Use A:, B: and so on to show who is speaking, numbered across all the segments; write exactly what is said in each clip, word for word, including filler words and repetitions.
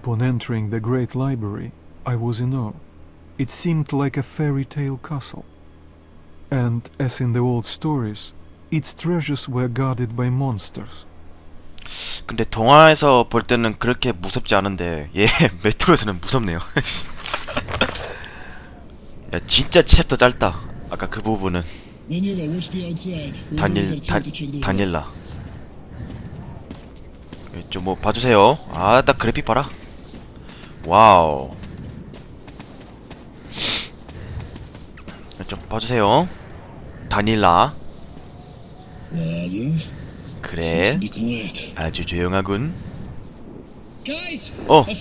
A: Upon entering the great library, I was in awe. It seemed like a fairy tale castle. And, as in the old stories, its treasures were guarded by monsters.
B: 근데 동화에서 볼 때는 그렇게 무섭지 않은데 얘 메트로에서는 무섭네요. 야 진짜 챕터 짧다. 아까 그 부분은 다닐 다 다닐라. 좀 뭐 봐주세요. 아 딱 그래픽 봐라. 와우. 좀 봐주세요. 다닐라. 그래. 아주 조용하군. 어.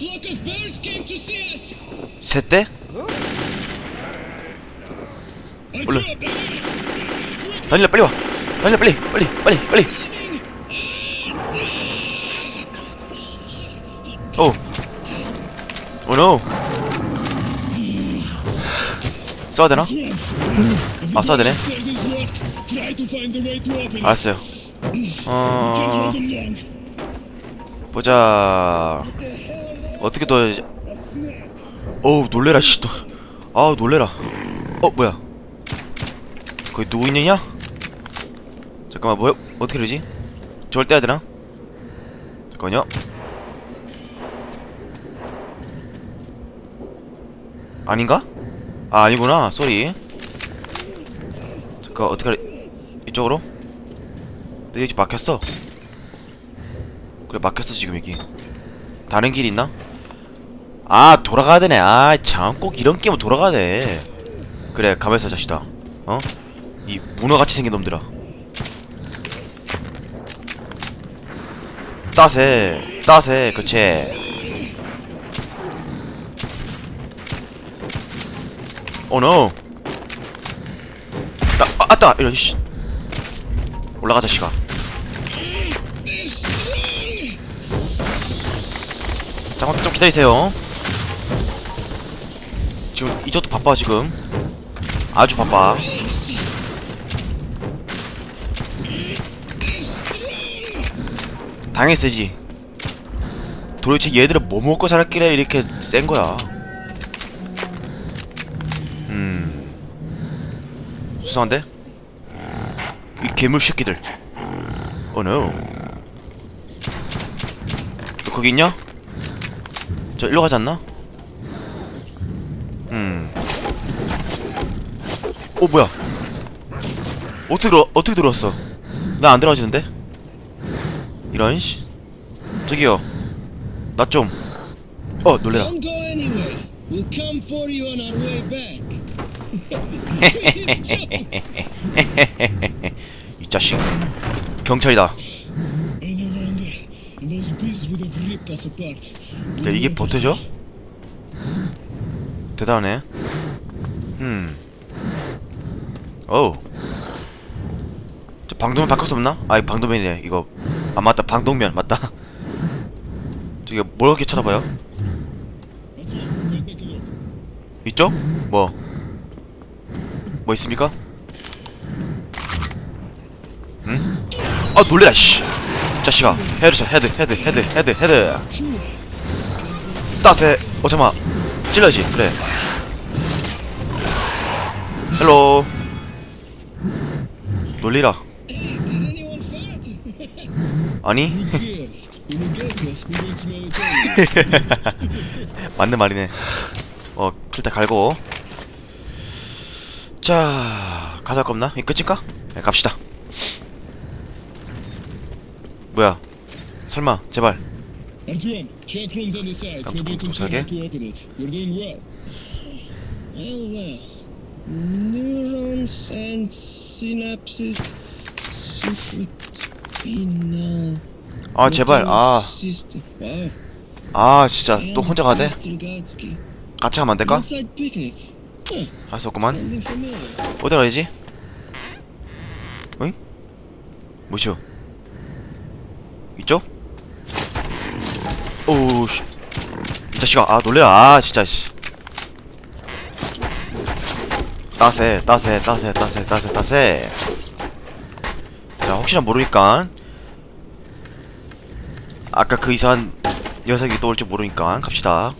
B: 셋대? 얼른. 다닐라 빨리 와. 다닐라 빨리 빨리 빨리 빨리. 오. 오 노. 써야 되나? 아 써야 되네. 알았어요. 어 보자. 어떻게 더 해야지? 어우 놀래라 씨 또. 아우 놀래라. 어 뭐야? 거기 누구 있느냐? 잠깐만 뭐야? 어떻게 되지? 저걸 떼야 되나? 잠깐만요. 아닌가? 아 아니구나. 쏘리. 잠깐 어떻게 하래? 이쪽으로? 근데 여기 막혔어. 그래 막혔어 지금 여기. 다른 길이 있나? 아 돌아가야 되네. 아 참 꼭 이런 게임은 돌아가야 돼. 그래 가만있어 자식아. 어? 이 문어같이 생긴 놈들아. 따세 따세 그치. 오노. 아, 아따 이런 씨. 올라가 자식아. 잠깐 좀 기다리세요. 지금 이쪽도 바빠 지금. 아주 바빠. 당연히 세지. 도대체 얘들은 뭐 먹고 살았길래 이렇게 센 거야. 음 수상한데? 이 괴물 새끼들. 어 노. 너 거기 있냐? 저 일로 가지 않나? 음. 어 뭐야? 어떻게 들어 어떻게 들어왔어? 나 안 들어가지는데? 이런 씨. 저기요. 나 좀. 어 놀래라. 이 자식. 경찰이다. 야 이게 버텨져? 대단하네. 음. 어우. 저 방독면 바꿀 수 없나? 아 이 방독면이네 이거. 아 맞다 방독면 맞다. 저기 뭘 그렇게 쳐다봐요? 있죠? 뭐? 뭐 있습니까? 응? 아 놀래라 씨. 자식아 헤드샷 헤드 헤드 헤드 헤드 헤드. 따세. 어 잠깐만 찔러야지. 그래. 헬로. 놀리라. 아니? 맞는 말이네. 어 필터 갈고. 자 가자 겁나? 이 끝인가? 네, 갑시다. 뭐야? 설마 제발. 깜짝 도사게? 아 제발. 아. 아 진짜 또 혼자 가대? 같이 가면 안될까? 할 수 없구만. 어디 가야지? 어이? 뭐시오? 이쪽? 오우 씨. 이 자식아 아 놀래라. 아 진짜 씨. 따세 따세 따세 따세 따세 따세. 자 혹시나 모르니까 아까 그 이상한 녀석이 또 올지 모르니까 갑시다.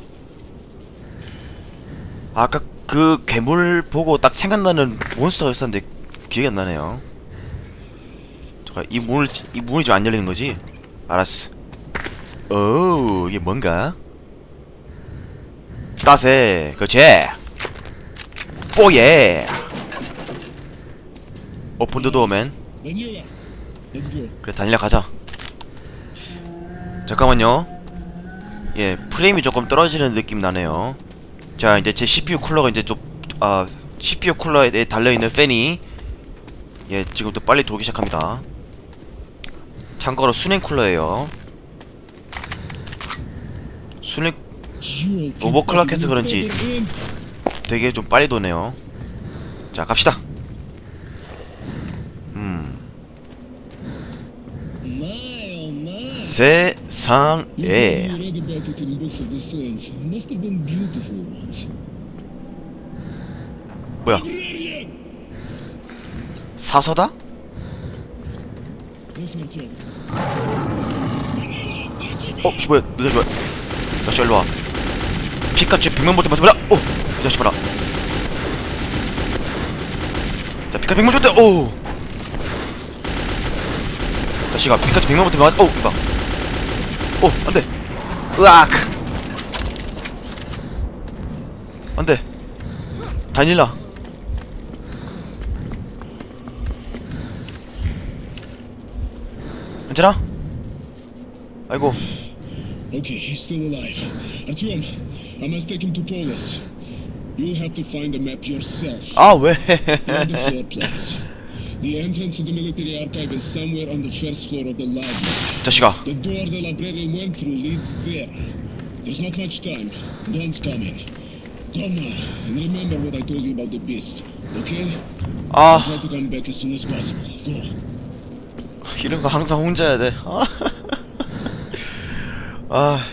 B: 아까 그 괴물 보고 딱 생각나는 몬스터가 있었는데 기억이 안 나네요. 잠깐 이 문을 이 문이 좀 안 열리는 거지? 알았어. 오 이게 뭔가? 따세 그렇지. 뽀예. 오픈 더 도어맨. 그래 다닐라 가자. 잠깐만요. 예 프레임이 조금 떨어지는 느낌 나네요. 자 이제 제 씨피유 쿨러가 이제 좀 아 씨피유 쿨러에 달려있는 팬이 예 지금부터 빨리 돌기 시작합니다. 참고로 수냉 쿨러예요. 수냉 오버클럭해서 그런지 되게 좀 빨리 도네요. 자 갑시다. 음 세상에 뭐야? 사서다? 어, 씨 뭐야? 너 자식 뭐야? 자식 일로 와. 피카츄 백만 볼트 맞아 봐라. 오, 이 자식 봐라. 자, 피카츄 백만 볼트. 오. 자식아, 피카츄 백만 볼트 맞아. 오, 이봐. 오, 안돼. 으악. 안돼. 다닐라. 괜찮아? 아이고.
C: Okay, he's still alive. Artyom, I must take him to Polis. You'll have to find the map yourself.
B: 아 왜?
C: Here are the floor plans. The entrance to the military archive is somewhere on the first floor of the library.
B: 자식아.
C: The door the librarian went through leads there. There's not much time. Dawn's coming. Come now, and remember what I told you about the beast, okay?
B: 아
C: Try to come back as soon as possible. Go.
B: 이런 거 항상 혼자 해야 돼. 아. 아.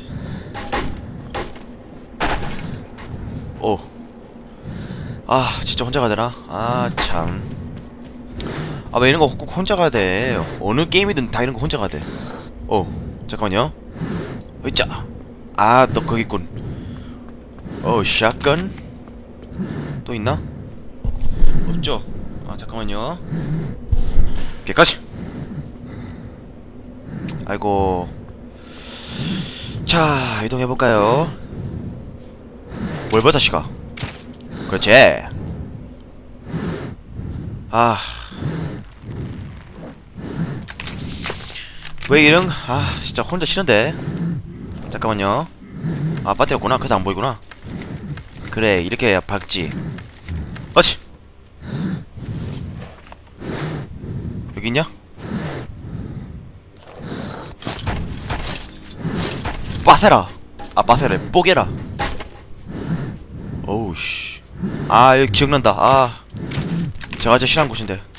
B: 오. 아, 진짜 혼자 가야 되나? 아, 참. 아, 왜 이런 거 꼭 혼자 가야 돼? 어느 게임이든 다 이런 거 혼자 가야 돼. 오, 잠깐만요. 으짜. 아, 너 거기 있군. 오, 샷건? 또 있나? 없죠? 아, 잠깐만요. 여기까지. 아이고. 자 이동해볼까요? 뭘 봐 자식아. 그렇지. 아 왜 이런 아 진짜 혼자 싫은데. 잠깐만요. 아 배터리 없구나. 그래서 안 보이구나. 그래 이렇게 해야 밝지. 어치 여기 있냐? 빠세라. 아 빠세라 뽀개라. 어우씨. 아 여기 기억난다. 아 제가 제일 싫어하는 곳인데.